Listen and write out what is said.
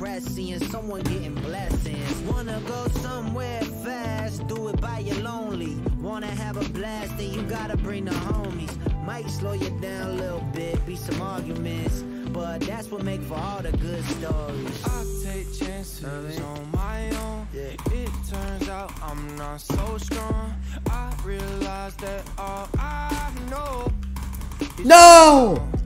rest, seeing someone getting blessings. Wanna go somewhere fast, do it by your lonely. Wanna have a blast, then you gotta bring the homies. Might slow you down a little bit, be some arguments, but that's what make for all the good stories. I take chances on my own. It turns out I'm not so strong. I realize that all I know is No!